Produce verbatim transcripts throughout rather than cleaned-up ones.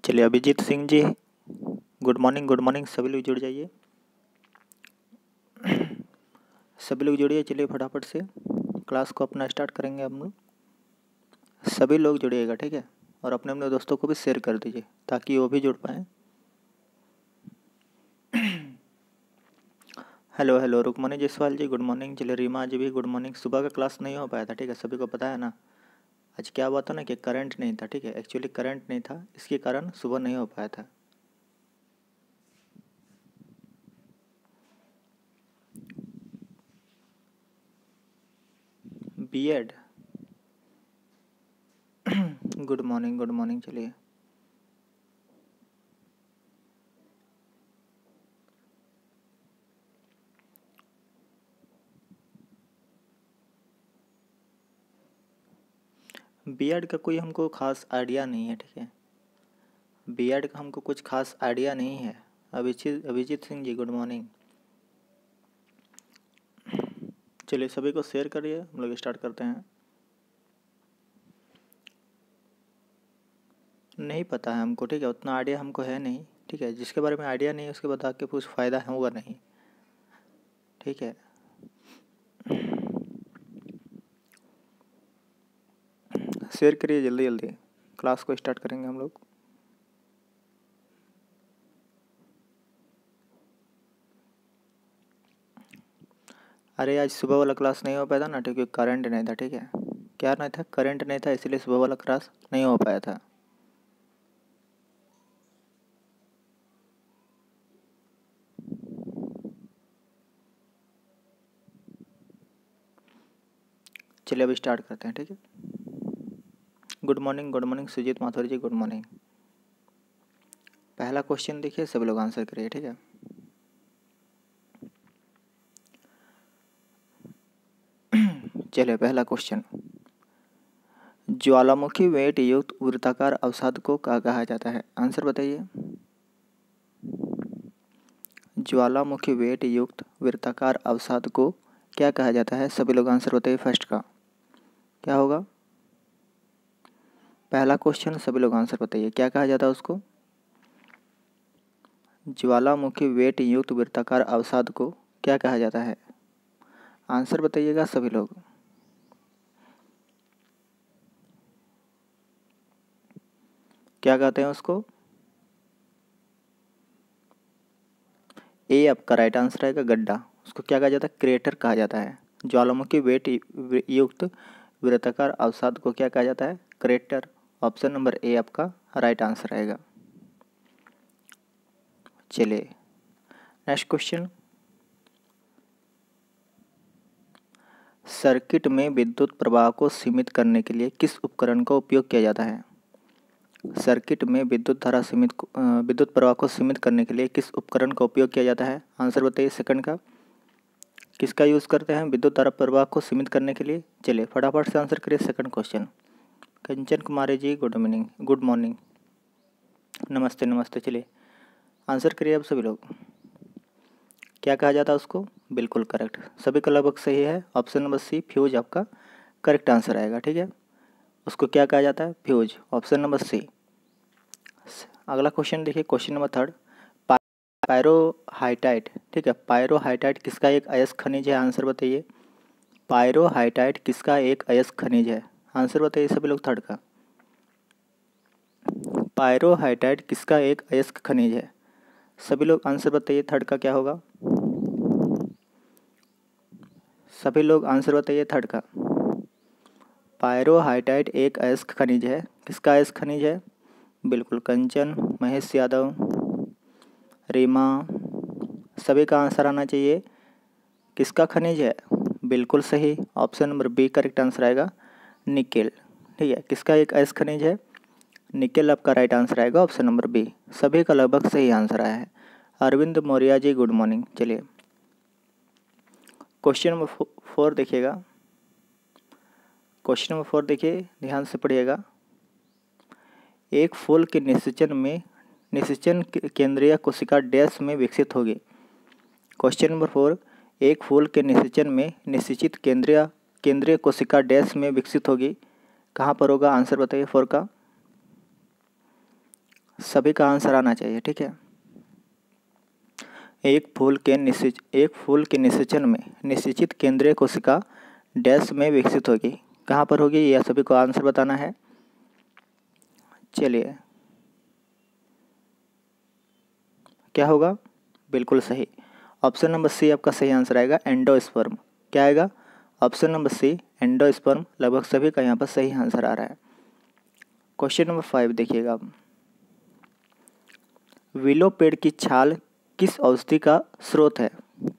चलिए Abhijeet Singh ji, good morning good morning. सभी लोग जुड़ जाइए, सभी लोग जुड़िए। चलिए फटाफट से क्लास को अपना स्टार्ट करेंगे हम लोग। सभी लोग जुड़िएगा, ठीक है, और अपने अपने दोस्तों को भी शेयर कर दीजिए ताकि वो भी जुड़ पाएँ। Hello hello Rukmani Jaiswal ji, good morning. चलिए रीमा जी भी गुड मॉर्निंग। सुबह का क्लास नहीं हो पाया था, ठीक है, सभी को पता है ना। आज क्या हुआ था ना कि करंट नहीं था, ठीक है, एक्चुअली करंट नहीं था, इसके कारण सुबह नहीं हो पाया था। B Ed good morning good morning. चलिए बी एड का कोई हमको खास आइडिया नहीं है, ठीक है, बी एड का हमको कुछ खास आइडिया नहीं है। Abhijeet Abhijeet Singh ji good morning. चलिए सभी को शेयर करिए, हम लोग स्टार्ट करते हैं। नहीं पता है हमको, ठीक है, उतना आइडिया हमको है नहीं, ठीक है, जिसके बारे में आइडिया नहीं है उसके बता के कुछ फ़ायदा होगा नहीं, ठीक है। शेयर करिए जल्दी जल्दी, क्लास को स्टार्ट करेंगे हम लोग। अरे आज सुबह वाला क्लास नहीं हो पाया था ना, क्योंकि करंट नहीं था, ठीक है, क्या नहीं था, करंट नहीं था, इसलिए सुबह वाला क्लास नहीं हो पाया था। चलिए अब स्टार्ट करते हैं, ठीक है। Good morning good morning Sujeet Mathur ji, good morning. पहला क्वेश्चन देखिए, सभी लोग आंसर करिए, ठीक है। चलिए पहला क्वेश्चन, ज्वालामुखी वेट युक्त वृत्ताकार अवसाद को क्या कहा जाता है? आंसर बताइए। ज्वालामुखी वेट युक्त वृत्ताकार अवसाद को क्या कहा जाता है? सभी लोग आंसर बताइए। फर्स्ट का क्या होगा? पहला क्वेश्चन, सभी लोग आंसर बताइए, क्या कहा जाता है उसको? ज्वालामुखी वेट युक्त वृत्ताकार अवसाद को क्या कहा जाता है? आंसर बताइएगा सभी लोग। क्या कहते हैं उसको? ए आपका राइट आंसर आएगा, गड्ढा। उसको क्या कहा जाता है? क्रेटर कहा जाता है। ज्वालामुखी वेट युक्त वृत्ताकार अवसाद को क्या कहा जाता है? क्रेटर। ऑप्शन नंबर ए आपका राइट आंसर आएगा। चलिए नेक्स्ट क्वेश्चन, सर्किट में विद्युत प्रवाह को सीमित करने के लिए किस उपकरण का उपयोग किया जाता है? सर्किट में विद्युत धारा सीमित विद्युत प्रवाह को सीमित करने के लिए किस उपकरण का उपयोग किया जाता है? आंसर बताइए सेकंड का। किसका यूज़ करते हैं विद्युत धारा प्रवाह को सीमित करने के लिए? चलिए फटाफट से आंसर करिए second question. Kanchan Kumari ji good morning good morning नमस्ते नमस्ते। चलिए आंसर करिए अब सभी लोग। क्या कहा जाता है उसको? बिल्कुल करेक्ट, सभी का लगभग सही है। ऑप्शन नंबर सी फ्यूज आपका करेक्ट आंसर आएगा, ठीक है। उसको क्या कहा जाता है? फ्यूज। Option number C. अगला क्वेश्चन देखिए, क्वेश्चन नंबर थर्ड, पायरोहाइटाइट, ठीक है, पायरोहाइटाइट किसका एक अयस्क खनिज है? आंसर बताइए। पायरोहाइटाइट किसका एक अयस्क खनिज है? आंसर बताइए सभी लोग थर्ड का। पायरोहाइटाइट किसका एक अयस्क खनिज है? सभी लोग आंसर बताइए थर्ड का क्या होगा? सभी लोग आंसर बताइए थर्ड का। पायरोहाइटाइट एक अयस्क खनिज है। किसका अयस्क खनिज है? बिल्कुल कंचन, महेश यादव, रीमा, सभी का आंसर आना चाहिए। किसका खनिज है? बिल्कुल सही, option number B correct answer आएगा, निकेल, ठीक है। किसका एक अयस्क खनिज है? निकेल आपका राइट आंसर आएगा, ऑप्शन नंबर बी। सभी का लगभग सही आंसर आया है। Arvind Maurya ji good morning. चलिए क्वेश्चन नंबर फोर देखिएगा, क्वेश्चन नंबर फोर देखिए, ध्यान से पढ़िएगा। एक फूल के निषेचन में निषेचन केंद्रीय कोशिका डैश में विकसित होगी। क्वेश्चन नंबर फोर, एक फूल के निषेचन में निषेचित केंद्रीय केंद्रीय कोशिका डैश में विकसित होगी। कहाँ पर होगा? आंसर बताइए फोर का। सभी का आंसर आना चाहिए, ठीक है। एक फूल के निषेच एक फूल के निषेचन में निषेचित केंद्रीय कोशिका डैश में विकसित होगी, कहाँ पर होगी, यह सभी को आंसर बताना है। चलिए, क्या होगा, बिल्कुल सही, ऑप्शन नंबर सी आपका सही आंसर आएगा, एंडोस्पर्म। क्या आएगा, ऑप्शन नंबर सी एंडोस्पर्म। लगभग सभी का यहाँ पर सही आंसर आ रहा है। क्वेश्चन नंबर फाइव देखिएगा, विलो पेड़ की छाल किस औषधि का स्रोत है।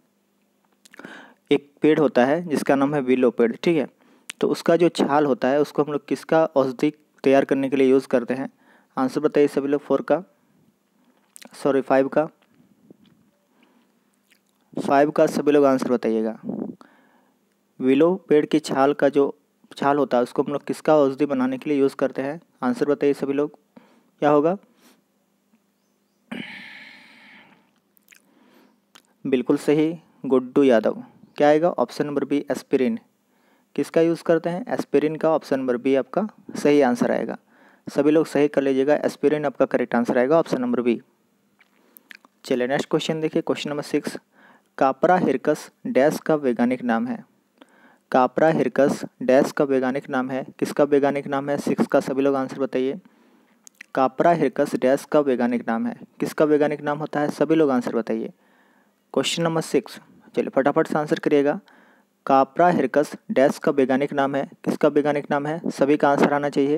एक पेड़ होता है जिसका नाम है विलो पेड़, ठीक है, तो उसका जो छाल होता है उसको हम लोग किसका औषधि तैयार करने के लिए यूज़ करते हैं। आंसर बताइए सभी लोग, फोर का सॉरी फाइव का फाइव का सभी लोग आंसर बताइएगा। विलो पेड़ की छाल का जो छाल होता है उसको हम लोग किसका औषधि बनाने के लिए यूज़ करते हैं। आंसर बताइए सभी लोग, क्या होगा, बिल्कुल सही, गुड्डू यादव। क्या आएगा, ऑप्शन नंबर बी एस्पिरिन। किसका यूज़ करते हैं, एस्पिरिन का। ऑप्शन नंबर बी आपका सही आंसर आएगा। सभी लोग सही कर लीजिएगा, एस्पिरिन आपका करेक्ट आंसर आएगा, ऑप्शन नंबर बी। चलिए नेक्स्ट क्वेश्चन देखिए, क्वेश्चन नंबर सिक्स, कापरा हिरकस डैश का वैज्ञानिक नाम है। कापरा हिरकस डैश का वैज्ञानिक नाम है, किसका वैज्ञानिक नाम है, सिक्स का सभी लोग आंसर बताइए। कापरा हिरकस डैश का वैज्ञानिक नाम है, किसका वैज्ञानिक नाम होता है, सभी लोग आंसर बताइए। क्वेश्चन नंबर सिक्स, चलिए फटाफट से आंसर करिएगा। कापरा हिरकस डैश का वैज्ञानिक नाम है, किसका वैज्ञानिक नाम है, सभी का आंसर आना चाहिए।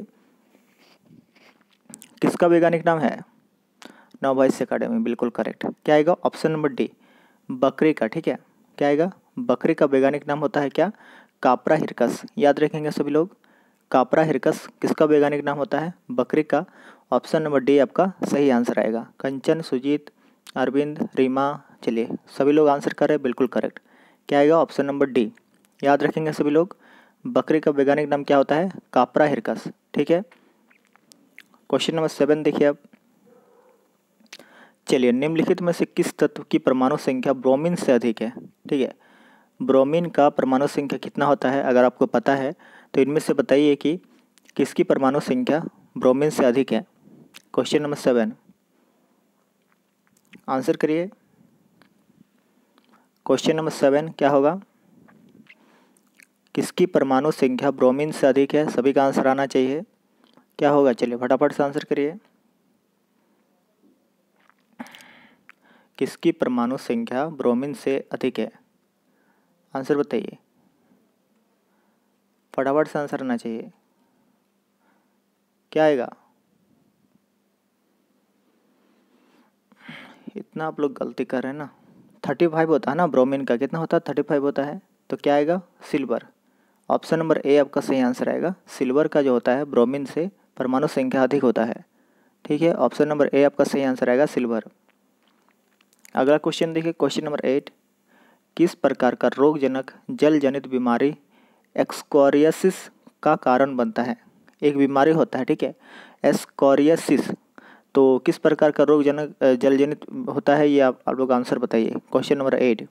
किसका वैज्ञानिक नाम है, नव वॉइस एकेडमी, बिल्कुल करेक्ट। क्या आएगा, ऑप्शन नंबर डी बकरी का, ठीक है। क्या आएगा, बकरी का वैज्ञानिक नाम होता है क्या, कापरा हिरकस। याद रखेंगे सभी लोग, कापरा हिरकस किसका वैज्ञानिक नाम होता है, बकरी का। ऑप्शन नंबर डी आपका सही आंसर आएगा। कंचन, सुजीत, अरविंद, रीमा, चलिए सभी लोग आंसर कर रहे हैं, बिल्कुल करेक्ट। क्या आएगा, ऑप्शन नंबर डी। याद रखेंगे सभी लोग, बकरी का वैज्ञानिक नाम क्या होता है, कापरा हिरकस, ठीक है। क्वेश्चन नंबर सेवन देखिए अब, चलिए निम्नलिखित में से किस तत्व की परमाणु संख्या ब्रोमीन से अधिक है, ठीक है। ब्रोमीन का परमाणु संख्या कितना होता है, अगर आपको पता है तो इनमें से बताइए कि किसकी परमाणु संख्या ब्रोमीन से अधिक है। क्वेश्चन नंबर सेवन, आंसर करिए। क्वेश्चन नंबर सेवन क्या होगा, किसकी परमाणु संख्या ब्रोमीन से अधिक है, सभी का आंसर आना चाहिए। क्या होगा, चलिए फटाफट से आंसर करिए। किसकी परमाणु संख्या ब्रोमीन से अधिक है, आंसर बताइए, फटाफट से आंसर आना चाहिए। क्या आएगा, इतना आप लोग गलती कर रहे हैं ना। थर्टी फाइव होता है ना ब्रोमीन का, कितना होता है, थर्टी फाइव होता है, तो क्या आएगा, सिल्वर। ऑप्शन नंबर ए आपका सही आंसर आएगा। सिल्वर का जो होता है ब्रोमीन से परमाणु संख्या अधिक होता है, ठीक है। ऑप्शन नंबर ए आपका सही आंसर आएगा, सिल्वर। अगला क्वेश्चन देखिए, क्वेश्चन नंबर एट, किस प्रकार का रोगजनक जल जनित बीमारी एक्सकोरियासिस का कारण बनता है। एक बीमारी होता है, ठीक है, एस्कोरियासिस, तो किस प्रकार का रोगजनक जल जनित होता है, ये आप, आप लोग आंसर बताइए। क्वेश्चन नंबर एट,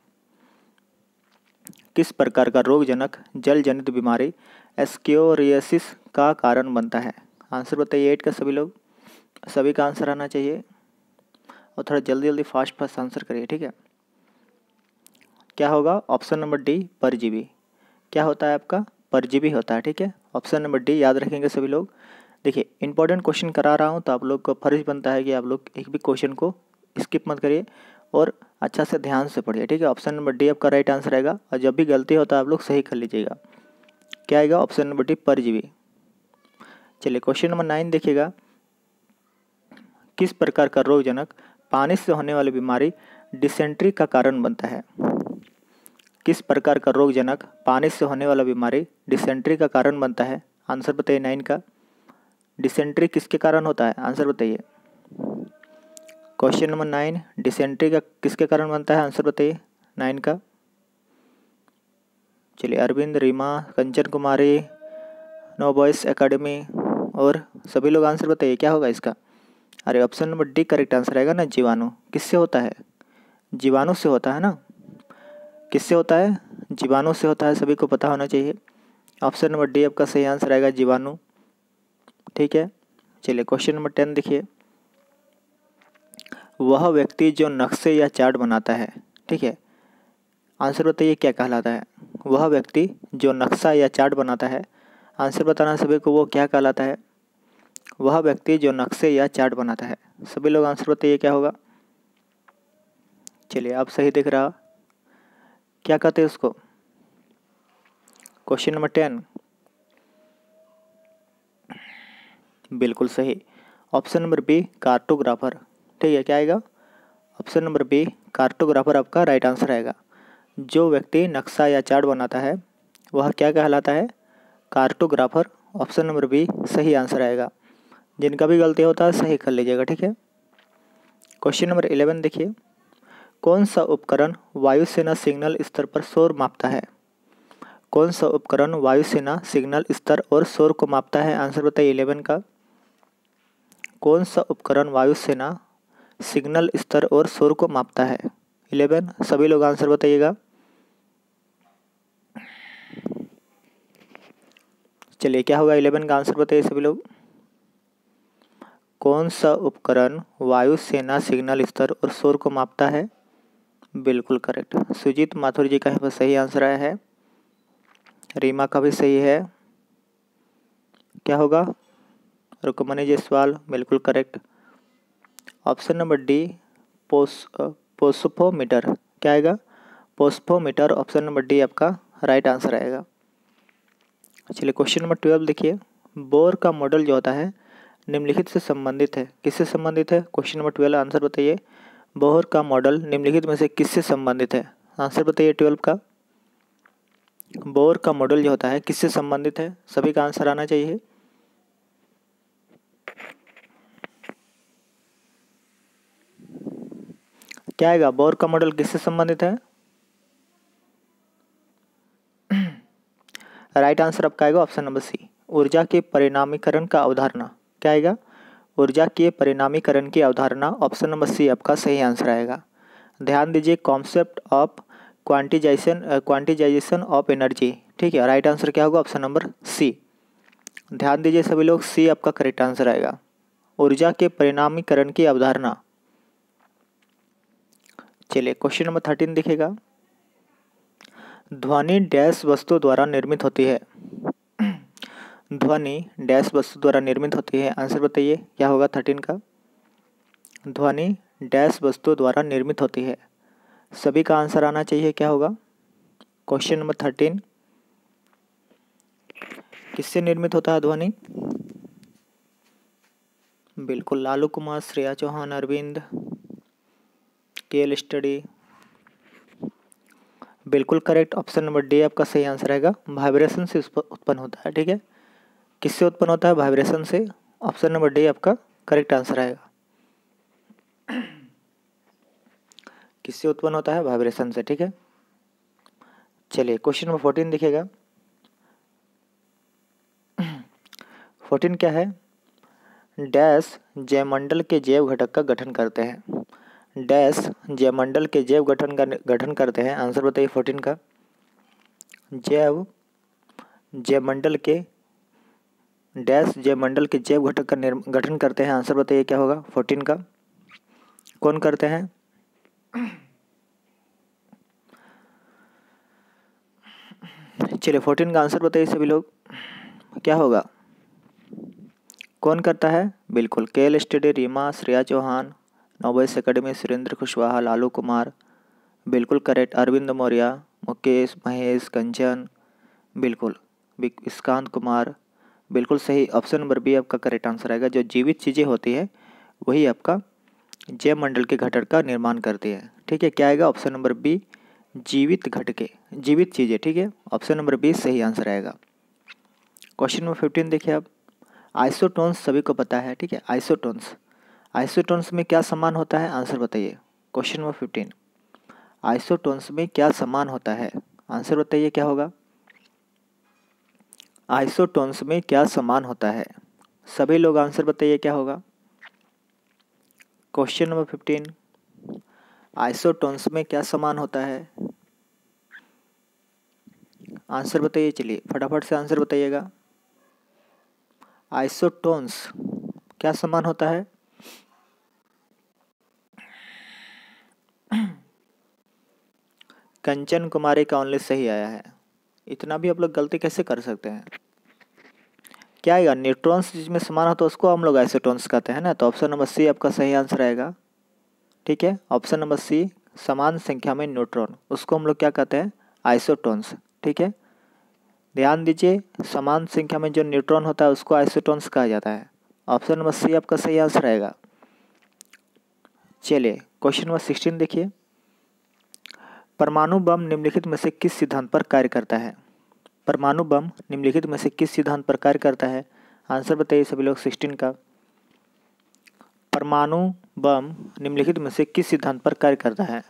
किस प्रकार का रोगजनक जल जनित बीमारी एस्कोरियासिस का कारण बनता है, आंसर बताइए एट का सभी लोग, सभी का आंसर आना चाहिए और थोड़ा जल्दी जल्दी फास्ट फास्ट आंसर करिए, ठीक है। क्या होगा, ऑप्शन नंबर डी परजीवी। क्या होता है आपका, परजीवी होता है, ठीक है। ऑप्शन नंबर डी याद रखेंगे सभी लोग। देखिए इंपॉर्टेंट क्वेश्चन करा रहा हूँ तो आप लोग का फर्ज बनता है कि आप लोग एक भी क्वेश्चन को स्किप मत करिए और अच्छा से ध्यान से पढ़िए, ठीक है। ऑप्शन नंबर डी आपका राइट आंसर आएगा और जब भी गलती होता है आप लोग सही कर लीजिएगा। क्या आएगा, ऑप्शन नंबर डी परजीवी। चलिए क्वेश्चन नंबर नाइन देखिएगा, किस प्रकार का रोगजनक पानी से होने वाली बीमारी डिसेंट्री का कारण बनता है। किस प्रकार का रोगजनक पानी से होने वाला बीमारी डिसेंट्री का कारण बनता है, आंसर बताइए नाइन का। डिसेंट्री किसके कारण होता है, आंसर बताइए। क्वेश्चन नंबर नाइन, डिसेंट्री का किसके कारण बनता है, आंसर बताइए नाइन का। चलिए अरविंद, रीमा, कंचन कुमारी, नो बॉयस एकेडमी और सभी लोग आंसर बताइए, क्या होगा इसका। अरे option number D correct answer आएगा ना, जीवाणु। किससे होता है, जीवाणु से होता है ना। किससे होता है, जीवाणु से होता है, सभी को पता होना चाहिए। ऑप्शन नंबर डी आपका सही आंसर आएगा, जीवाणु, ठीक है। चलिए क्वेश्चन नंबर टेन देखिए, वह व्यक्ति जो नक्शे या चार्ट बनाता है, ठीक है, आंसर बताइए क्या कहलाता है। वह व्यक्ति जो नक्शा या चार्ट बनाता है, आंसर बताना सभी को, वो क्या कहलाता है। वह व्यक्ति जो नक्शे या चार्ट बनाता है, सभी लोग आंसर बताइए क्या होगा। चलिए आप सही दिख रहा, क्या कहते हैं उसको। क्वेश्चन नंबर टेन, बिल्कुल सही, ऑप्शन नंबर बी कार्टोग्राफर, ठीक है, क्या आएगा, ऑप्शन नंबर बी कार्टोग्राफर आपका राइट आंसर आएगा। जो व्यक्ति नक्शा या चार्ट बनाता है वह क्या कहलाता है, कार्टोग्राफर, ऑप्शन नंबर बी सही आंसर आएगा। जिनका भी गलती होता है सही कर लीजिएगा, ठीक है। क्वेश्चन नंबर इलेवन देखिए, कौन सा उपकरण वायुसेना सिग्नल स्तर पर शोर मापता है। कौन सा उपकरण वायुसेना सिग्नल स्तर और शोर को मापता है, आंसर बताइए इलेवन का। कौन सा उपकरण वायुसेना सिग्नल स्तर और शोर को मापता है, इलेवन, सभी लोग आंसर बताइएगा। चलिए क्या होगा, इलेवन का आंसर बताइए सभी लोग। कौन सा उपकरण वायुसेना सिग्नल स्तर और शोर को मापता है, बिल्कुल करेक्ट, सुजीत माथुर जी का यहाँ पर सही आंसर आया है। रीमा का भी सही है, क्या होगा, रुकमनी जायसवाल, बिल्कुल करेक्ट। ऑप्शन नंबर डी पोस पोस्फोमीटर, क्या आएगा, पोस्फोमीटर, ऑप्शन नंबर डी आपका राइट आंसर आएगा। चलिए क्वेश्चन नंबर ट्वेल्व देखिए, बोर का मॉडल जो होता है निम्नलिखित से संबंधित है, किससे संबंधित है। क्वेश्चन नंबर ट्वेल्व आंसर बताइए, बोर का मॉडल निम्नलिखित में से किससे संबंधित है, आंसर बताइए ट्वेल्व का। बोर का मॉडल जो होता है किससे संबंधित है, सभी का आंसर आना चाहिए। क्या आएगा, बोर का मॉडल किससे संबंधित है, राइट आंसर आपका आएगा ऑप्शन नंबर सी, ऊर्जा के परिणामीकरण का अवधारणा, क्या आएगा, ऊर्जा के परिणामीकरण की अवधारणा, ऑप्शन नंबर सी आपका सही आंसर आएगा। ध्यान दीजिए, concept of quantization quantization of energy, ठीक है, राइट आंसर क्या होगा, ऑप्शन नंबर सी। ध्यान दीजिए सभी लोग, सी आपका करेक्ट आंसर आएगा, ऊर्जा के परिणामीकरण की अवधारणा। चलिए क्वेश्चन नंबर थर्टीन दिखेगा, ध्वनि डैश वस्तु द्वारा निर्मित होती है। ध्वनि डैश वस्तु द्वारा निर्मित होती है, आंसर बताइए क्या होगा थर्टीन का। ध्वनि डैश वस्तु द्वारा निर्मित होती है, सभी का आंसर आना चाहिए, क्या होगा। क्वेश्चन नंबर थर्टीन, किससे निर्मित होता है ध्वनि, बिल्कुल लालू कुमार, श्रेया चौहान, अरविंद, केल स्टडी, बिल्कुल करेक्ट, ऑप्शन नंबर डी आपका सही आंसर आएगा, वाइब्रेशन से उत्पन्न होता है, ठीक है, किससे उत्पन्न होता है, वाइब्रेशन से, ऑप्शन नंबर डी आपका करेक्ट आंसर आएगा। किससे उत्पन्न होता है, वाइब्रेशन से, ठीक है। चलिए क्वेश्चन नंबर फोर्टीन दिखेगा, फोर्टीन क्या है, डैश जयमंडल के जैव घटक का गठन करते हैं। डैश जयमंडल के जैव गठन का गठन करते हैं, आंसर बताइए फोर्टीन का। जैव जयमंडल के डैश जयमंडल के जैव घटक का गठन करते हैं, आंसर बताइए क्या होगा फोर्टीन का। कौन करते हैं, चलिए फोर्टीन का आंसर बताइए सभी लोग, क्या होगा, कौन करता है, बिल्कुल केएल स्टडी, रीमा, श्रेया चौहान, नोबेस एकेडमी, सुरेंद्र कुशवाहा, लालू कुमार, बिल्कुल करेक्ट, अरविंद मौर्य, मुकेश, महेश, कंचन, बिल्कुल विस्कांत कुमार, बिल्कुल सही, ऑप्शन नंबर बी आपका करेक्ट आंसर आएगा। जो जीवित चीज़ें होती है वही आपका जैव मंडल के घटक का निर्माण करती है, ठीक है, क्या आएगा, ऑप्शन नंबर बी जीवित घटके, जीवित चीज़ें, ठीक है, ऑप्शन नंबर बी सही आंसर आएगा। क्वेश्चन नंबर फिफ्टीन देखिए आप, आइसोटोन्स सभी को पता है, ठीक है, आइसोटोन्स, आइसोटोन्स में क्या समान होता है, आंसर बताइए। क्वेश्चन नंबर फिफ्टीन, आइसोटोन्स में क्या समान होता है, आंसर बताइए क्या होगा। आइसोटोन्स में क्या समान होता है, सभी लोग आंसर बताइए क्या होगा। क्वेश्चन नंबर फिफ्टीन, आइसोटोन्स में क्या समान होता है, आंसर बताइए, चलिए फटाफट से आंसर बताइएगा। आइसोटोन्स क्या समान होता है, कंचन कुमारी का ओनली सही आया है। इतना भी आप लोग गलती कैसे कर सकते हैं? क्या आएगा? न्यूट्रॉन्स जिसमें समान हो तो उसको हम लोग आइसोटोन्स कहते हैं ना। तो ऑप्शन नंबर सी आपका सही आंसर आएगा। ठीक है, ऑप्शन नंबर सी, समान संख्या में न्यूट्रॉन, उसको हम लोग क्या कहते हैं? आइसोटोन्स। ठीक है, ध्यान दीजिए, समान संख्या में जो न्यूट्रॉन होता है उसको आइसोटोन्स कहा जाता है। ऑप्शन नंबर सी आपका सही आंसर आएगा। चलिए क्वेश्चन नंबर सिक्सटीन देखिए, परमाणु बम निम्नलिखित में से किस सिद्धांत पर कार्य करता है? परमाणु बम निम्नलिखित में से किस सिद्धांत पर कार्य करता है? आंसर बताइए सभी लोग सिक्सटीन का। परमाणु बम निम्नलिखित में से किस सिद्धांत पर कार्य करता है?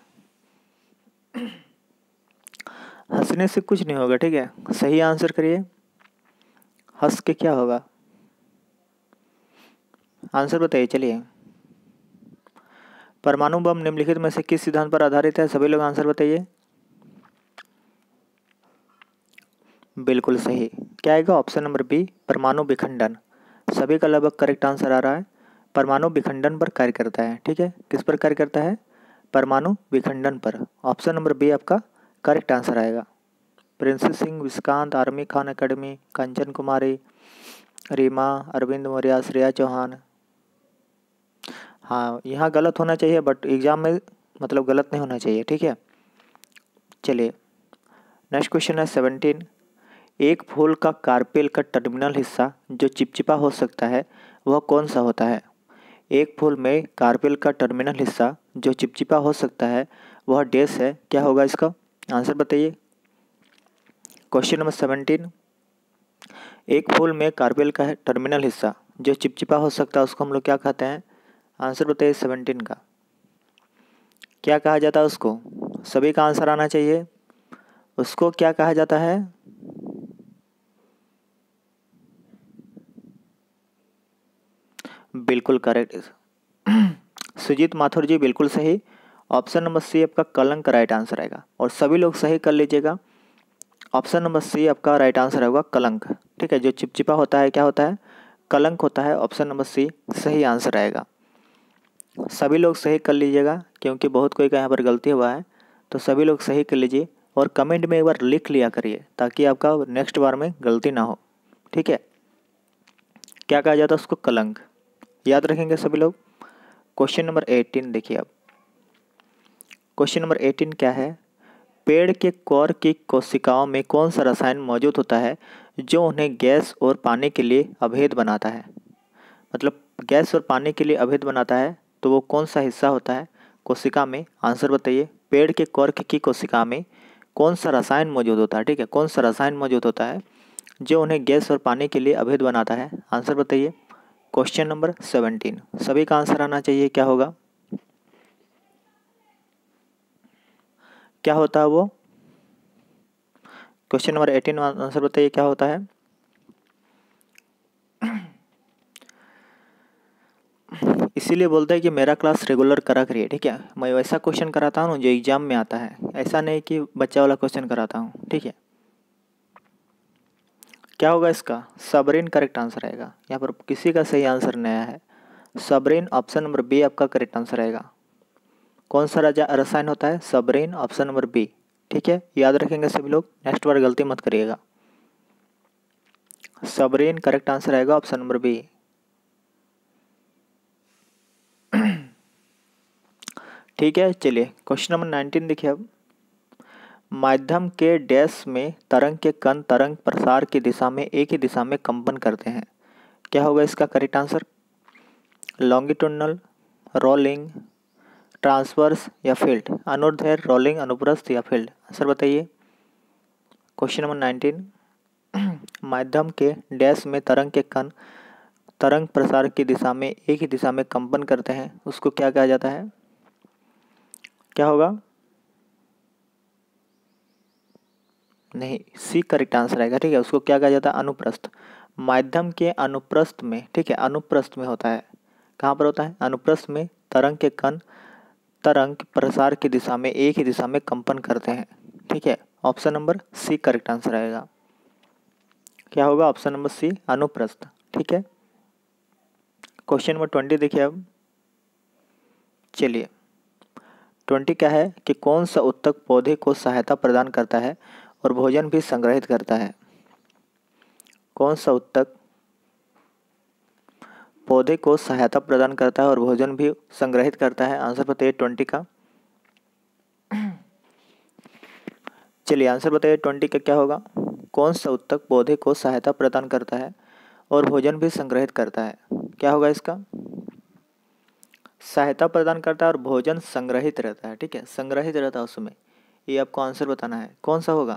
हंसने से कुछ नहीं होगा, ठीक है, सही आंसर करिए। हंस के क्या होगा? आंसर बताइए। चलिए, परमाणु बम निम्नलिखित में से किस सिद्धांत पर आधारित है? सभी लोग आंसर बताइए। बिल्कुल सही, क्या आएगा? ऑप्शन नंबर बी, परमाणु विखंडन। सभी का लगभग करेक्ट आंसर आ रहा है। परमाणु विखंडन पर कार्य करता है। ठीक है, किस पर कार्य करता है? परमाणु विखंडन पर। ऑप्शन नंबर बी आपका करेक्ट आंसर आएगा। Princess Singh, Vishkant, army Khan academy, Kanchan Kumari, Reema, Arvind Maurya, Shreya Chauhan. हाँ, यहाँ गलत होना चाहिए बट एग्जाम में मतलब गलत नहीं होना चाहिए। ठीक है, चलिए नेक्स्ट क्वेश्चन है सेवनटीन। एक फूल का कार्पेल का टर्मिनल हिस्सा जो चिपचिपा हो सकता है वह कौन सा होता है? एक फूल में कार्पेल का टर्मिनल हिस्सा जो चिपचिपा हो सकता है वह डैश है, क्या होगा इसका? आंसर बताइए। क्वेश्चन नंबर सेवनटीन, एक फूल में कार्पेल का टर्मिनल हिस्सा जो चिपचिपा हो सकता है उसको हम लोग क्या कहते हैं? आंसर बताइए सेवनटीन का। क्या कहा जाता है उसको? सभी का आंसर आना चाहिए। उसको क्या कहा जाता है? बिल्कुल करेक्ट सुजीत माथुर जी, बिल्कुल सही। ऑप्शन नंबर सी आपका कलंक राइट आंसर आएगा। और सभी लोग सही कर लीजिएगा, ऑप्शन नंबर सी आपका राइट आंसर होगा कलंक। ठीक है, जो चिपचिपा होता है क्या होता है? कलंक होता है। ऑप्शन नंबर सी सही आंसर आएगा। सभी लोग सही कर लीजिएगा क्योंकि बहुत कोई का यहाँ पर गलती हुआ है, तो सभी लोग सही कर लीजिए और कमेंट में एक बार लिख लिया करिए ताकि आपका नेक्स्ट बार में गलती ना हो। ठीक है, क्या कहा जाता है उसको? कलंक। याद रखेंगे सभी लोग। क्वेश्चन नंबर एटीन देखिए अब। क्वेश्चन नंबर एटीन क्या है? पेड़ के कोर की कोशिकाओं में कौन सा रसायन मौजूद होता है जो उन्हें गैस और पानी के लिए अभेद बनाता है? मतलब गैस और पानी के लिए अभेद बनाता है, तो वो कौन सा हिस्सा होता है कोशिका में? आंसर बताइए। पेड़ के कोर की कोशिका में कौन सा रसायन मौजूद होता है? ठीक है, कौन सा रसायन मौजूद होता है जो उन्हें गैस और पानी के लिए अभेद बनाता है? आंसर बताइए। क्वेश्चन नंबर सेवनटीन, सभी का आंसर आना चाहिए। क्या होगा? क्या होता है वो? क्वेश्चन नंबर एटीन आंसर बताइए, क्या होता है? इसीलिए बोलते हैं कि मेरा क्लास रेगुलर करा करिए। ठीक है, मैं वैसा क्वेश्चन कराता हूँ जो एग्जाम में आता है, ऐसा नहीं कि बच्चा वाला क्वेश्चन कराता हूँ। ठीक है, क्या होगा इसका? सबरीन करेक्ट आंसर आएगा। यहाँ पर किसी का सही आंसर नहीं आया है। सबरीन, ऑप्शन नंबर बी आपका करेक्ट आंसर आएगा। कौन सा राजा रसायन होता है? सबरीन, ऑप्शन नंबर बी। ठीक है, याद रखेंगे सभी लोग, नेक्स्ट बार गलती मत करिएगा। सबरीन करेक्ट आंसर आएगा, ऑप्शन नंबर बी। ठीक है, चलिए क्वेश्चन नंबर नाइनटीन देखिए अब। माध्यम के डैश में तरंग के कण तरंग प्रसार की दिशा में एक ही दिशा में कंपन करते हैं, क्या होगा इसका correct answer? Longitudinal, rolling, transverse या फील्ड? अनुदैर्ध्य, रोलिंग, अनुप्रस्थ या फील्ड? आंसर बताइए। क्वेश्चन नंबर नाइनटीन, माध्यम के डैश में तरंग के कण तरंग प्रसार की दिशा में एक ही दिशा में कंपन करते हैं, उसको क्या कहा जाता है? क्या होगा? नहीं, सी करेक्ट आंसर आएगा। ठीक है, उसको क्या कहा जाता है? अनुप्रस्थ। माध्यम के अनुप्रस्थ में, ठीक है, अनुप्रस्थ में होता है। कहाँ पर होता है? अनुप्रस्थ में तरंग के कण तरंग प्रसार की दिशा में एक ही दिशा में कंपन करते हैं। ठीक है, option number C correct answer आएगा। क्या होगा? ऑप्शन नंबर सी, अनुप्रस्थ। ठीक है, क्वेश्चन नंबर ट्वेंटी देखिए अब। चलिए ट्वेंटी क्या है कि कौन सा उत्तक पौधे को सहायता प्रदान करता है और भोजन भी संग्रहित करता है। कौन सा उत्तक पौधे को सहायता प्रदान करता है और भोजन भी संग्रहित करता है। आंसर बताइए ट्वेंटी का। चलिए आंसर बताइए ट्वेंटी का क्या होगा। कौन सा उत्तक पौधे को सहायता प्रदान करता है और भोजन भी संग्रहित करता है। क्या होगा इसका। सहायता प्रदान करता है और भोजन संग्रहित रहता है। ठीक है, संग्रहित रहता है उसमें, ये आपको आंसर बताना है कौन सा होगा।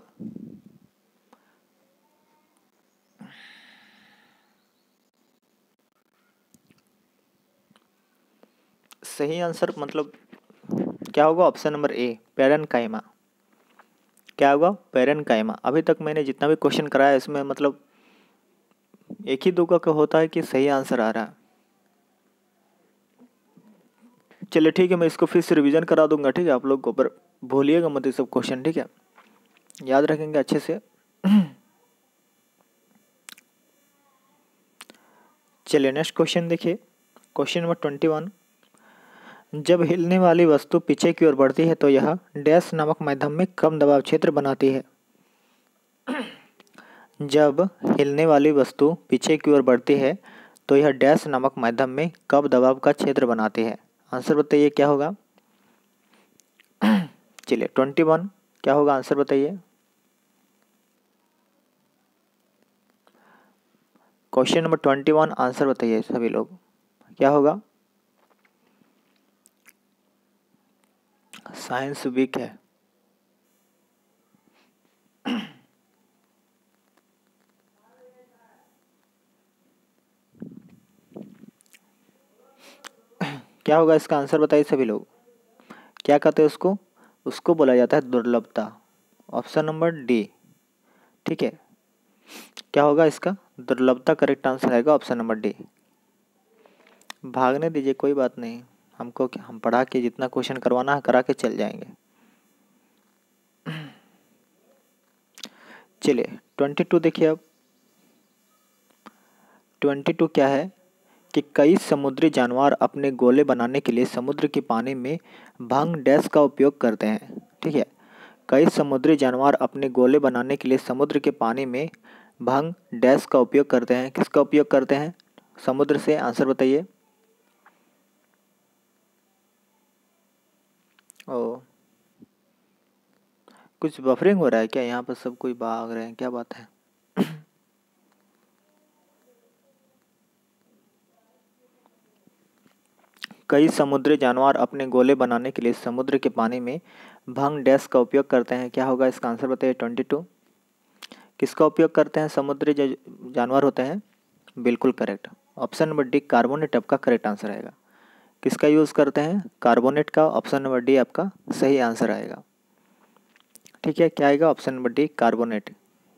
सही आंसर मतलब क्या होगा, ऑप्शन नंबर ए पेरेन्काइमा। क्या होगा, पेरेन्काइमा। अभी तक मैंने जितना भी क्वेश्चन कराया इसमें मतलब एक ही दो का होता है कि सही आंसर आ रहा है। चलिए ठीक है, मैं इसको फिर से रिवीजन करा दूंगा। ठीक है, आप लोग को पर भूलिएगा मत ये सब क्वेश्चन। ठीक है, याद रखेंगे अच्छे से। चलिए नेक्स्ट क्वेश्चन देखिए, क्वेश्चन नंबर ट्वेंटी वन। जब हिलने वाली वस्तु पीछे की ओर बढ़ती है तो यह डैश नामक माध्यम में कम दबाव क्षेत्र बनाती है। जब हिलने वाली वस्तु पीछे की ओर बढ़ती है तो यह डैश नामक माध्यम में कम दबाव का क्षेत्र बनाती है। आंसर बताइए क्या होगा। चलिए ट्वेंटी वन क्या होगा, आंसर बताइए। Question number twenty one answer बताइए सभी लोग, क्या होगा। साइंस वीक है। क्या होगा इसका आंसर बताइए सभी लोग। क्या कहते हैं उसको, उसको बोला जाता है दुर्लभता। Option number D. ठीक है, क्या होगा इसका, दुर्लभता करेक्ट आंसर आएगा ऑप्शन नंबर डी। भागने दीजिए कोई बात नहीं, हमको क्या, हम पढ़ा के जितना क्वेश्चन करवाना है करा के चल जाएंगे। चलिए ट्वेंटी टू देखिए अब। ट्वेंटी टू क्या है कि कई समुद्री जानवर अपने गोले बनाने के लिए समुद्र के पानी में भांग डैश का उपयोग करते हैं। ठीक है, कई समुद्री जानवर अपने गोले बनाने के लिए समुद्र के पानी में भांग डैश का उपयोग करते हैं। किसका उपयोग करते हैं, समुद्र से। आंसर बताइए। ओ, कुछ बफरिंग हो रहा है क्या यहाँ पर, सब कोई भाग रहे हैं, क्या बात है। कई समुद्री जानवर अपने गोले बनाने के लिए समुद्र के पानी में भांग डैश का उपयोग करते हैं। क्या होगा इसका आंसर बताइए ट्वेंटी टू। किसका उपयोग करते हैं, समुद्री जो जानवर होते हैं। बिल्कुल correct, option number D carbonate आपका करेक्ट आंसर आएगा। किसका यूज़ करते हैं, कार्बोनेट का। ऑप्शन नंबर डी आपका सही आंसर आएगा। ठीक है, क्या आएगा, ऑप्शन नंबर डी कार्बोनेट।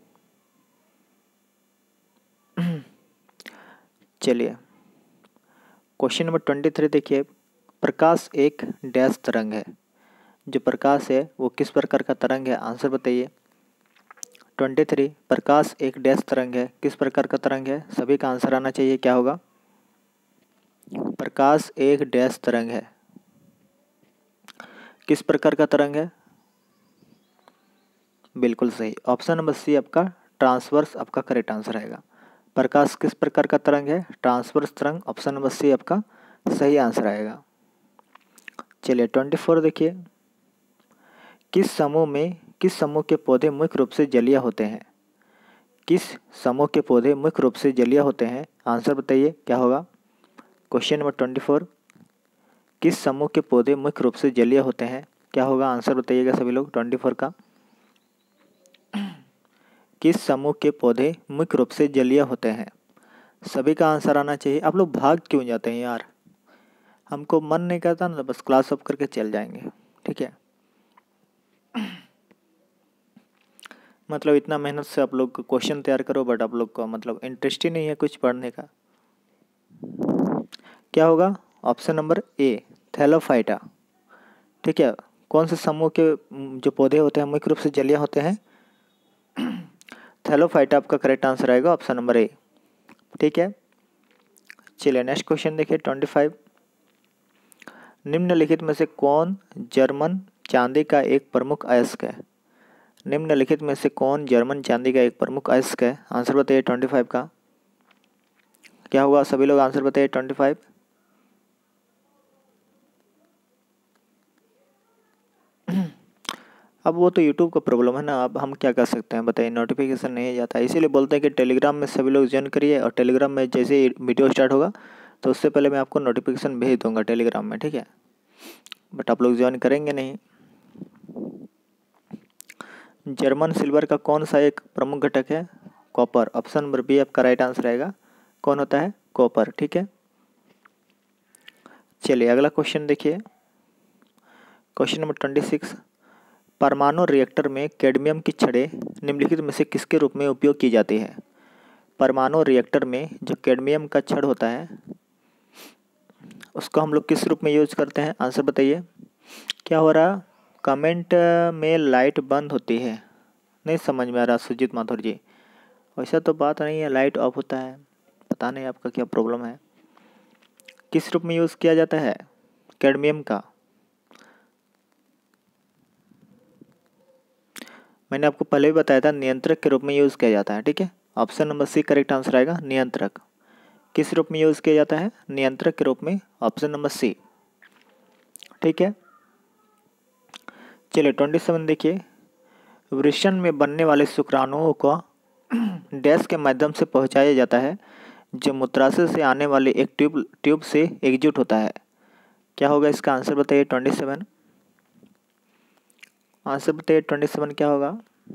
चलिए क्वेश्चन नंबर ट्वेंटी थ्री देखिए। प्रकाश एक डैश तरंग है। जो प्रकाश है वो किस प्रकार का तरंग है। आंसर बताइए। ट्वेंटी थ्री प्रकाश एक डैश तरंग है, किस प्रकार का तरंग है। सभी का आंसर आना चाहिए, क्या होगा। प्रकाश एक डैश तरंग है, किस प्रकार का तरंग है। बिल्कुल सही, ऑप्शन नंबर सी आपका ट्रांसवर्स आपका करेक्ट आंसर आएगा। प्रकाश किस प्रकार का तरंग है, ट्रांसवर्स तरंग। ऑप्शन नंबर सी आपका सही आंसर आएगा। चलिए ट्वेंटी फोर देखिए। किस समूह में किस समूह के पौधे मुख्य रूप से जलीय होते हैं। किस समूह के पौधे मुख्य रूप से जलीय होते हैं। आंसर बताइए क्या होगा। क्वेश्चन नंबर ट्वेंटी फोर, किस समूह के पौधे मुख्य रूप से जलीय होते हैं। क्या होगा, आंसर बताइएगा सभी लोग ट्वेंटी फोर का। किस समूह के पौधे मुख्य रूप से जलीय होते हैं। सभी का आंसर आना चाहिए। आप लोग भाग क्यों जाते हैं यार, हमको मन नहीं करता ना, बस क्लास ऑफ करके चल जाएंगे। ठीक है, मतलब इतना मेहनत से आप लोग क्वेश्चन तैयार करो बट आप लोग को मतलब इंटरेस्ट ही नहीं है कुछ पढ़ने का। क्या होगा, ऑप्शन नंबर ए थैलोफाइटा। ठीक है, कौन से समूह के जो पौधे होते हैं मुख्य रूप से जलीय होते हैं। थैलोफाइटा आपका करेक्ट आंसर आएगा, ऑप्शन नंबर ए। ठीक है, चलिए नेक्स्ट क्वेश्चन देखिए ट्वेंटी फाइव। निम्नलिखित में से कौन जर्मन चांदी का एक प्रमुख अयस्क है? निम्नलिखित में से कौन जर्मन चांदी का एक प्रमुख अयस्क है? आंसर बताइए ट्वेंटी फाइव का क्या होगा? सभी लोग आंसर बताइए ट्वेंटी फाइव। अब वो तो यूट्यूब का प्रॉब्लम है ना, अब हम क्या कर सकते हैं बताइए, नोटिफिकेशन नहीं जाता, इसीलिए बोलते हैं कि टेलीग्राम में सभी लोग ज्वाइन करिए, और टेलीग्राम में जैसे ही वीडियो स्टार्ट होगा तो उससे पहले मैं आपको नोटिफिकेशन भेज दूंगा टेलीग्राम में, ठीक है? बट आप लोग ज्वाइन करेंगे नहीं। जर्मन सिल्वर का कौन सा एक प्रमुख घटक है? कॉपर। ऑप्शन नंबर बी आपका राइट आंसर रहेगा। कौन होता है? कॉपर, ठीक है। चलिए अगला क्वेश्चन देखिए, क्वेश्चन नंबर ट्वेंटी सिक्स। परमाणु रिएक्टर में कैडमियम की छड़ें निम्नलिखित में से किसके रूप में उपयोग की जाती है? परमाणु रिएक्टर में जो कैडमियम का छड़ होता है उसको हम लोग किस रूप में यूज करते हैं? आंसर बताइए। क्या हो रहा? कमेंट में लाइट बंद होती है, नहीं समझ में आ रहा सुजीत माथुर जी। वैसा तो बात नहीं है, लाइट ऑफ होता है, पता नहीं आपका क्या प्रॉब्लम है। किस रूप में यूज़ किया जाता है कैडमियम का? मैंने आपको पहले भी बताया था, नियंत्रक के रूप में यूज़ किया जाता है, ठीक है। Option number C correct answer आएगा, नियंत्रक। किस रूप में यूज़ किया जाता है? नियंत्रक के रूप में, ऑप्शन नंबर सी, ठीक है। चलिए ट्वेंटी सेवन देखिए, वृषण में बनने वाले शुक्राणुओं को डैश के माध्यम से पहुंचाया जाता है जो मूत्राशय से आने वाली एक ट्यूब ट्यूब से एकजुट होता है। क्या होगा इसका? आंसर बताइए ट्वेंटी सेवन। आंसर बताइए ट्वेंटी सेवन क्या होगा?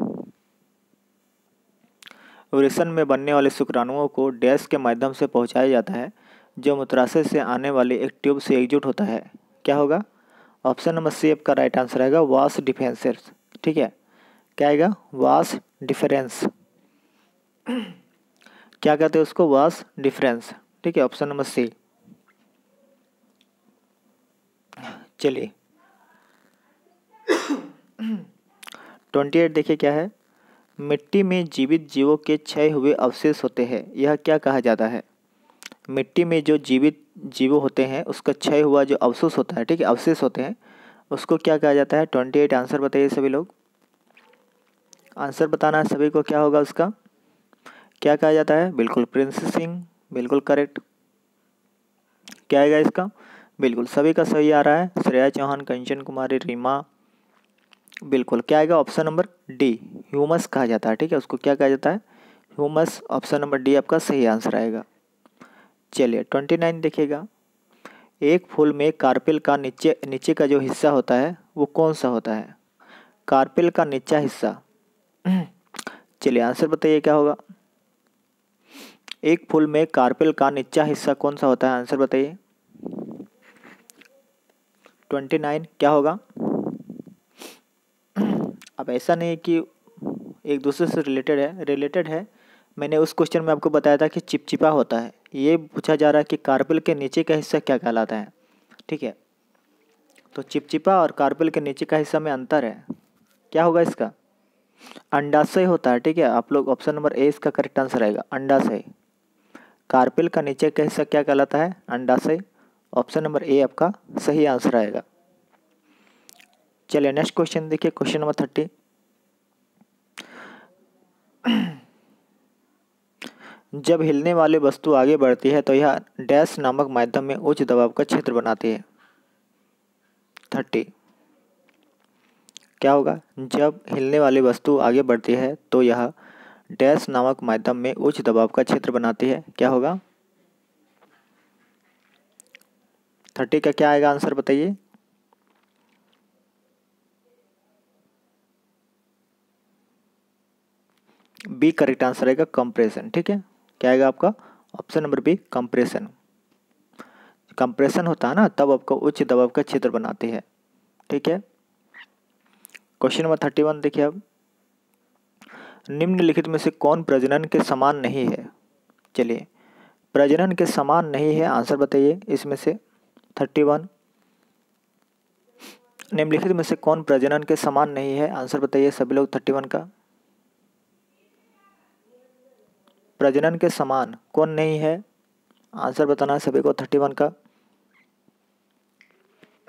वृषण में बनने वाले शुक्राणुओं को डैश के माध्यम से पहुंचाया जाता है जो मूत्राशय से आने वाली एक ट्यूब से एकजुट होता है। क्या होगा? ऑप्शन नंबर सी आपका राइट आंसर आएगा, वास डिफरेंसेस, ठीक है। क्या आएगा? Vas deferens. क्या कहते हैं उसको? वास डिफरेंस, ठीक है। Option number C. चलिए ट्वेंटी एट देखिए क्या है, मिट्टी में जीवित जीवों के क्षय हुए अवशेष होते हैं, यह क्या कहा जाता है? मिट्टी में जो जीवित जीव होते हैं उसका क्षय हुआ जो अवशेष होता है, ठीक है, अवशेष होते हैं, उसको क्या कहा जाता है? ट्वेंटी एट आंसर बताइए सभी लोग। आंसर बताना है सभी को, क्या होगा उसका? क्या कहा जाता है? बिल्कुल प्रिंस सिंह, बिल्कुल करेक्ट। क्या आएगा इसका? बिल्कुल सभी का सही आ रहा है, श्रेया चौहान, कंचन कुमारी, रीमा, बिल्कुल। क्या आएगा? ऑप्शन नंबर डी, ह्यूमस कहा जाता है, ठीक है, उसको क्या कहा जाता है? ह्यूमस। ऑप्शन नंबर डी आपका सही आंसर आएगा। चलिए ट्वेंटी नाइन देखिएगा, एक फूल में कार्पेल का नीचे नीचे का जो हिस्सा होता है वो कौन सा होता है? कार्पेल का नीचा हिस्सा। चलिए आंसर बताइए क्या होगा? एक फूल में कार्पेल का नीचा हिस्सा कौन सा होता है? आंसर बताइए ट्वेंटी नाइन क्या होगा? अब ऐसा नहीं है कि एक दूसरे से रिलेटेड है, रिलेटेड है। मैंने उस क्वेश्चन में आपको बताया था कि चिपचिपा होता है, ये पूछा जा रहा है कि कार्पेल के नीचे का हिस्सा क्या कहलाता है, ठीक है। तो चिपचिपा और कार्पेल के नीचे का हिस्सा में अंतर है। क्या होगा इसका? अंडाशय होता है, ठीक है। आप लोग ऑप्शन नंबर ए इसका करेक्ट आंसर आएगा, अंडाशय। कार्पेल का नीचे का हिस्सा क्या कहलाता है? अंडाशय। ऑप्शन नंबर ए आपका सही आंसर आएगा। चलिए नेक्स्ट क्वेश्चन देखिए, क्वेश्चन नंबर थर्टी। जब हिलने वाली वस्तु आगे बढ़ती है तो यह डैश नामक माध्यम में उच्च दबाव का क्षेत्र बनाती है। थर्टी क्या होगा? जब हिलने वाली वस्तु आगे बढ़ती है तो यह डैश नामक माध्यम में उच्च दबाव का क्षेत्र बनाती है। क्या होगा? थर्टी का क्या आएगा? आंसर बताइए। बी करेक्ट आंसर आएगा, कंप्रेशन, ठीक है। क्या आएगा आपका? Option number B, compression. Compression होता है ना तब आपको उच्च दबाव का क्षेत्र बनाती है, ठीक है। क्वेश्चन नंबर थर्टी वन देखिए, अब निम्नलिखित में से कौन प्रजनन के समान नहीं है? चलिए प्रजनन के समान नहीं है, आंसर बताइए इसमें से। थर्टी वन निम्नलिखित में से कौन प्रजनन के समान नहीं है? आंसर बताइए सभी लोग थर्टी वन का। प्रजनन के समान कौन नहीं है? आंसर बताना है सभी को थर्टी वन का।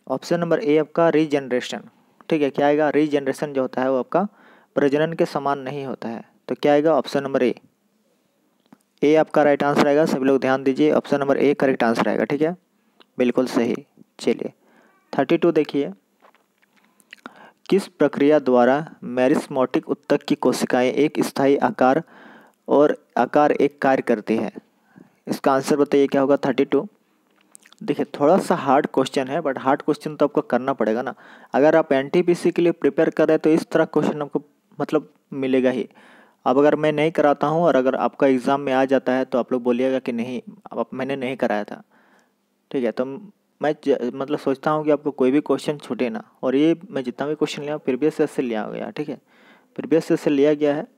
ऑप्शन नंबर ए आपका रीजनरेशन, ठीक है। क्या आएगा? रीजनरेशन जो होता है वो आपका प्रजनन के समान नहीं होता है, तो क्या आएगा? ऑप्शन नंबर ए। ए आपका राइट आंसर आएगा, सभी लोग ध्यान दीजिए, option number A correct answer आएगा, ठीक है, बिल्कुल सही। चलिए थर्टी टू देखिए, किस प्रक्रिया द्वारा मेरिस्मोटिक उत्तक की कोशिकाएं एक स्थायी आकार और आकार एक कार्य करती है? इसका आंसर बताइए क्या होगा? Thirty two. देखिए थोड़ा सा हार्ड क्वेश्चन है, बट हार्ड क्वेश्चन तो आपको करना पड़ेगा ना। अगर आप एनटीपीसी के लिए प्रिपेयर कर रहे हैं तो इस तरह क्वेश्चन आपको मतलब मिलेगा ही। अब अगर मैं नहीं कराता हूँ और अगर आपका एग्ज़ाम में आ जाता है तो आप लोग बोलिएगा कि नहीं अब मैंने नहीं कराया था, ठीक है। तो मैं ज- मतलब सोचता हूँ कि आपको कोई भी क्वेश्चन छूटे ना, और ये मैं जितना भी क्वेश्चन लिया प्रीवियस ईयर से लिया गया, ठीक है, प्रीवियस ईयर से लिया गया है।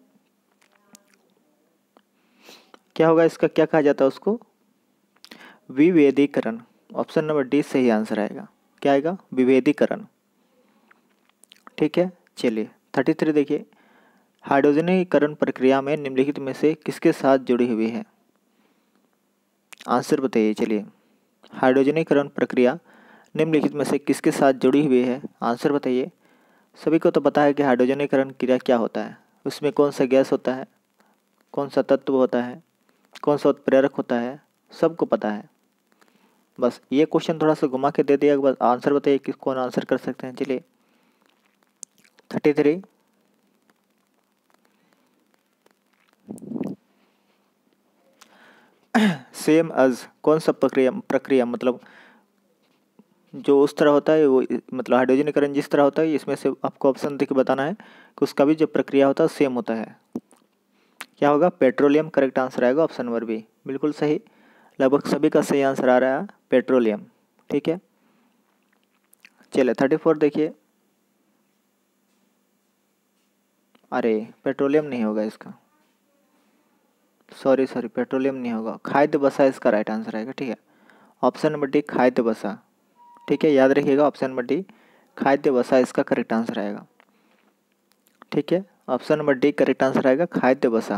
क्या होगा इसका, क्या कहा जाता है उसको? विभेदीकरण। ऑप्शन नंबर डी सही आंसर आएगा। क्या आएगा? विभेदीकरण, ठीक है। चलिए थर्टी थ्री देखिए, हाइड्रोजनीकरण प्रक्रिया में निम्नलिखित में से किसके साथ जुड़ी हुई है? आंसर बताइए। चलिए, हाइड्रोजनीकरण प्रक्रिया निम्नलिखित में से किसके साथ जुड़ी हुई है? आंसर बताइए। सभी को तो पता है कि हाइड्रोजनीकरण क्रिया क्या होता है, उसमें कौन सा गैस होता है, कौन सा तत्व होता है, कौन सा उत्प्रेरक होता है, सबको पता है। बस ये क्वेश्चन थोड़ा सा घुमा के दे दिया, बस आंसर बताइए कि कौन आंसर कर सकते हैं। चलिए थर्टी थ्री, सेम अज कौन सा प्रक्रिया प्रक्रिया मतलब जो उस तरह होता है वो मतलब हाइड्रोजनीकरण जिस तरह होता है, इसमें से आपको ऑप्शन देख के बताना है कि उसका भी जो प्रक्रिया होता है सेम होता है। क्या होगा? पेट्रोलियम करेक्ट आंसर आएगा, ऑप्शन नंबर बी बिल्कुल सही। लगभग सभी का सही आंसर आ रहा है पेट्रोलियम, ठीक है। चलिए थर्टी फोर देखिए, अरे पेट्रोलियम नहीं होगा इसका, सॉरी सॉरी पेट्रोलियम नहीं होगा, खाद्य वसा इसका राइट आंसर आएगा, ठीक है। ऑप्शन नंबर डी खाद्य वसा, ठीक है, याद रखिएगा ऑप्शन नंबर डी खाद्य वसा इसका करेक्ट आंसर आएगा, ठीक है। Option number D correct answer आएगा खाद्य वसा।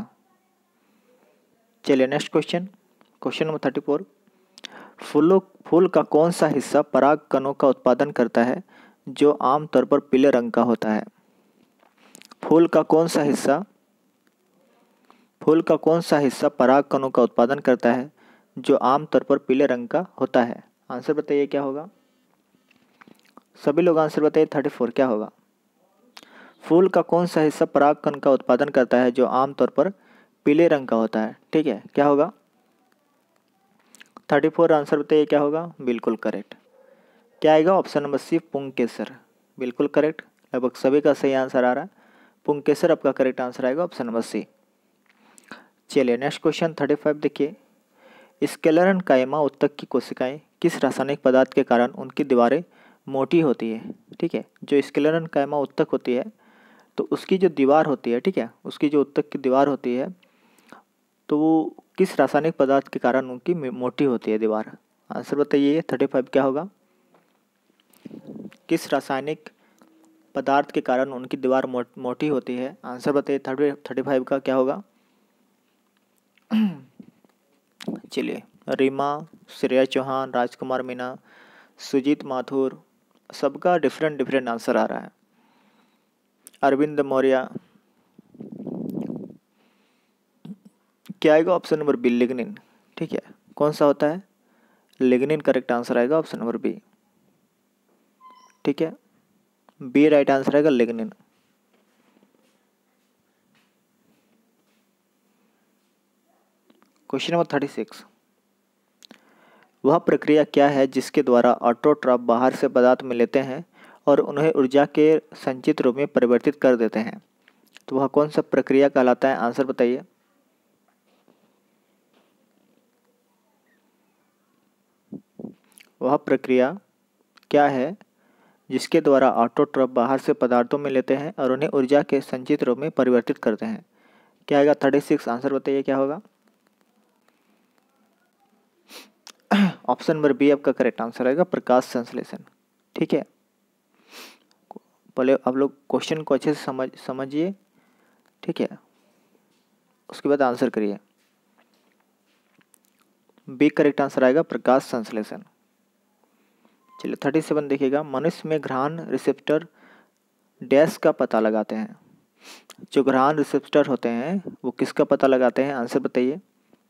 चलिए next question, question number thirty four, फूलों फूल का कौन सा हिस्सा पराग कणों का उत्पादन करता है जो आमतौर पर पीले रंग का होता है? फूल का कौन सा हिस्सा फूल का कौन सा हिस्सा पराग कणों का उत्पादन करता है जो आमतौर पर पीले रंग का होता है? आंसर बताइए क्या होगा? सभी लोग आंसर बताइए। थर्टी फोर क्या होगा? फूल का कौन सा हिस्सा परागकण का उत्पादन करता है जो आमतौर पर पीले रंग का होता है, ठीक है, क्या होगा? थर्टी फोर आंसर बताइए क्या होगा? बिल्कुल करेक्ट। क्या आएगा? ऑप्शन नंबर सी पुंकेसर, बिल्कुल करेक्ट। लगभग सभी का सही आंसर आ रहा है, पुंकेसर आपका करेक्ट आंसर आएगा, ऑप्शन नंबर सी। चलिए नेक्स्ट क्वेश्चन थर्टी फाइव देखिए, स्क्लेरन कायमा उत्तक की कोशिकाएं किस रासायनिक पदार्थ के कारण उनकी दीवारें मोटी होती है? ठीक है, जो स्क्लेरन कायमा उत्तक होती है तो उसकी जो दीवार होती है, ठीक है, उसकी जो उत्तक की दीवार होती है तो वो किस रासायनिक पदार्थ के कारण उनकी मोटी होती है दीवार? आंसर बताइए। थर्टी फाइव क्या होगा? किस रासायनिक पदार्थ के कारण उनकी दीवार मो, मोटी होती है? आंसर बताइए। थर्टी थर्टी फाइव का क्या होगा? चलिए, रीमा, श्रेया चौहान, राजकुमार मीना, सुजीत माथुर, सबका डिफरेंट डिफरेंट आंसर आ रहा है। अरविंद मौर्य, क्या आएगा? ऑप्शन नंबर बी लिग्निन, ठीक है, कौन सा होता है? लिग्निन करेक्ट आंसर आएगा, ऑप्शन नंबर बी, ठीक है, बी राइट आंसर आएगा lignin. Question number thirty six, वह प्रक्रिया क्या है जिसके द्वारा ऑटोट्रॉफ बाहर से पदार्थ में लेते हैं और उन्हें ऊर्जा के संचित रूप में परिवर्तित कर देते हैं? तो वह कौन सा प्रक्रिया कहलाता है? आंसर बताइए। वह प्रक्रिया क्या है जिसके द्वारा ऑटोट्रॉफ बाहर से पदार्थों में लेते हैं और उन्हें ऊर्जा के संचित रूप में परिवर्तित करते हैं? क्या आएगा? थर्टी सिक्स आंसर बताइए क्या होगा? ऑप्शन नंबर बी आपका करेक्ट आंसर आएगा, प्रकाश संश्लेषण, ठीक है। पहले आप लोग क्वेश्चन को अच्छे से समझ समझिए, ठीक है, उसके बाद आंसर करिए। बी करेक्ट आंसर आएगा, प्रकाश संश्लेषण। चलिए थर्टी सेवन देखिएगा, मनुष्य में घ्राण रिसेप्टर डैश का पता लगाते हैं। जो घ्राण रिसेप्टर होते हैं वो किसका पता लगाते हैं, आंसर बताइए।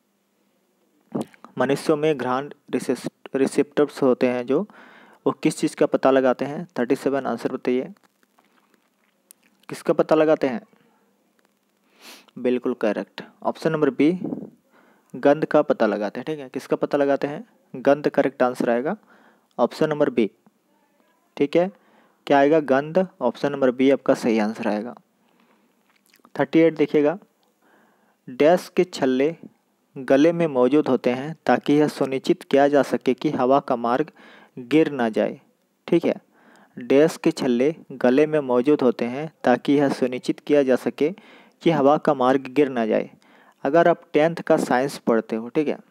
मनुष्यों में घ्राण रिसेप्टर्स होते हैं जो, वो किस चीज़ का पता लगाते हैं। थर्टी सेवन आंसर बताइए, किसका पता लगाते हैं। बिल्कुल करेक्ट, ऑप्शन नंबर बी, गंध का पता लगाते हैं। ठीक है, किसका पता लगाते हैं, गंध करेक्ट आंसर आएगा, ऑप्शन नंबर बी। ठीक है, क्या आएगा, गंध, ऑप्शन नंबर बी आपका सही आंसर आएगा। थर्टी एट देखिएगा, डैश के छल्ले गले में मौजूद होते हैं ताकि यह सुनिश्चित किया जा सके कि हवा का मार्ग गिर ना जाए। ठीक है, डैश के छल्ले गले में मौजूद होते हैं ताकि यह सुनिश्चित किया जा सके कि हवा का मार्ग गिर ना जाए। अगर आप टेंथ का साइंस पढ़ते हो, ठीक है,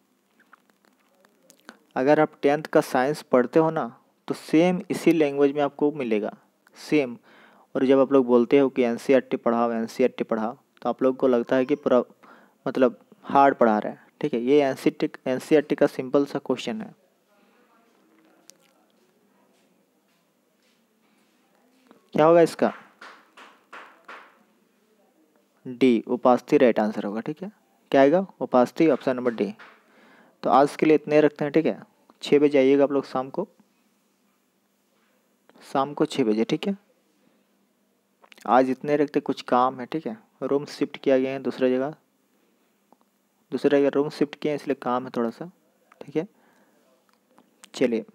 अगर आप टेंथ का साइंस पढ़ते हो ना, तो सेम इसी लैंग्वेज में आपको मिलेगा, सेम। और जब आप लोग बोलते हो कि एनसीईआरटी पढ़ाओ एनसीईआरटी पढ़ाओ, तो आप लोग को लगता है कि पूरा मतलब हार्ड पढ़ा रहा है। ठीक है, ये एनसीईआरटी एनसीईआरटी का सिंपल सा क्वेश्चन है। क्या होगा इसका, डी, उपास्थि राइट आंसर होगा। ठीक है, क्या आएगा, उपास्थि, ऑप्शन नंबर डी। तो आज के लिए इतने रखते हैं। ठीक है, छः बजे आइएगा आप लोग, शाम को शाम को छः बजे। ठीक है, आज इतने रखते, कुछ काम है। ठीक है, रूम शिफ्ट किया गया है दूसरा जगह, दूसरा जगह रूम शिफ्ट किए हैं, इसलिए काम है थोड़ा सा। ठीक है, चलिए।